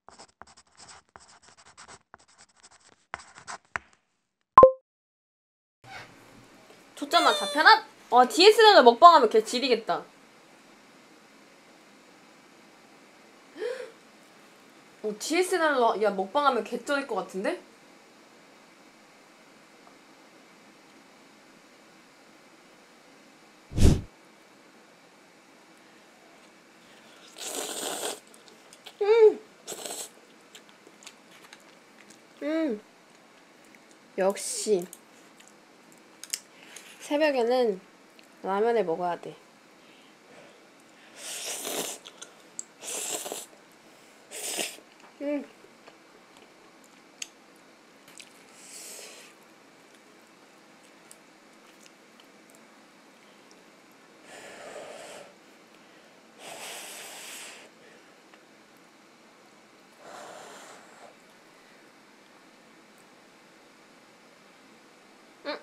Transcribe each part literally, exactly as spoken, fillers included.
초점만 잡혀놨? 어 디에스엘알 먹방하면 걔 지리겠다. 어 디에스엘알로 야 먹방하면 개쩔일 것 같은데? 음. 음. 역시 새벽에는 라면을 먹어야 돼. 음. 음.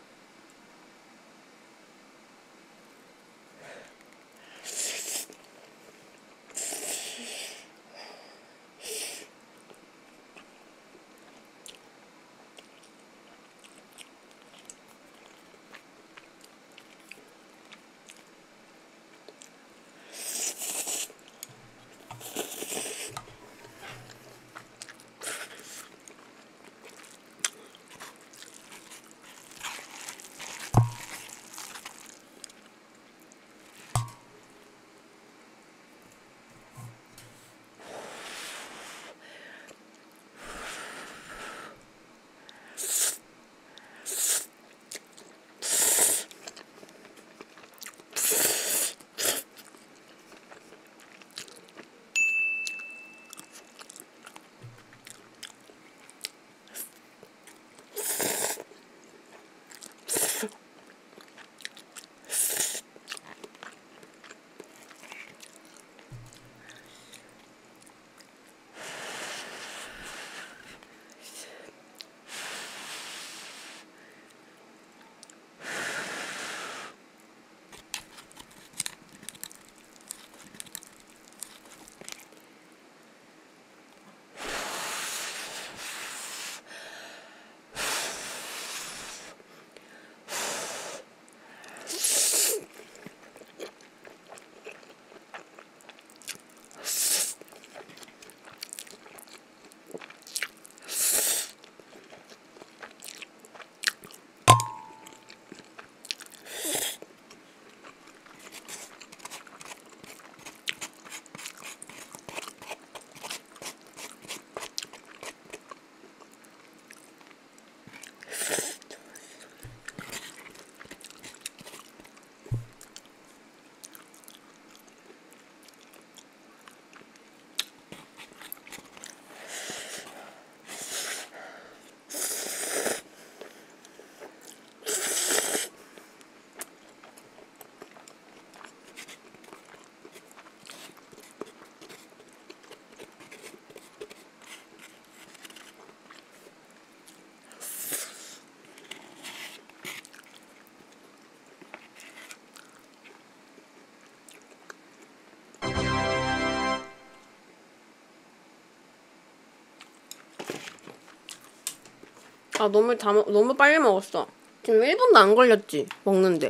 아 너무 다 먹, 너무 빨리 먹었어. 지금 일 분도 안 걸렸지 먹는데.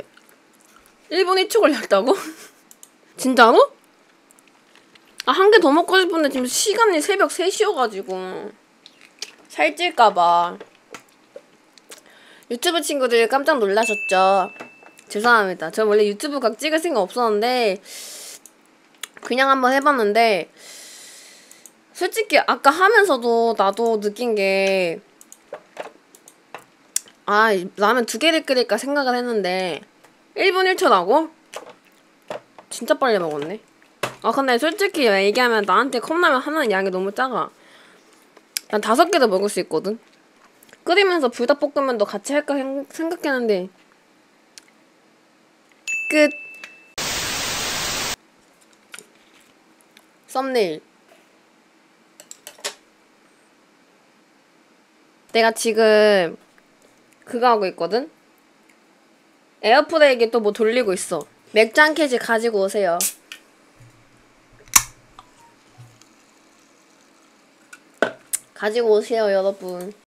일 분 일 초 걸렸다고? 진짜로? 아 한 개 더 먹고 싶은데 지금 시간이 새벽 세 시여가지고 살찔까봐. 유튜브 친구들 깜짝 놀라셨죠? 죄송합니다. 저 원래 유튜브 각 찍을 생각 없었는데 그냥 한번 해봤는데 솔직히 아까 하면서도 나도 느낀 게 아, 라면 두 개를 끓일까 생각을 했는데 일 분 일 초라고? 진짜 빨리 먹었네. 아 근데 솔직히 얘기하면 나한테 컵라면 하나는 양이 너무 작아. 난 다섯 개도 먹을 수 있거든. 끓이면서 불닭볶음면도 같이 할까 생각했는데 끝. 썸네일. 내가 지금 그거 하고 있거든? 에어프라이기에 또 뭐 돌리고 있어. 맥주 한 캔씩 가지고 오세요. 가지고 오세요, 여러분.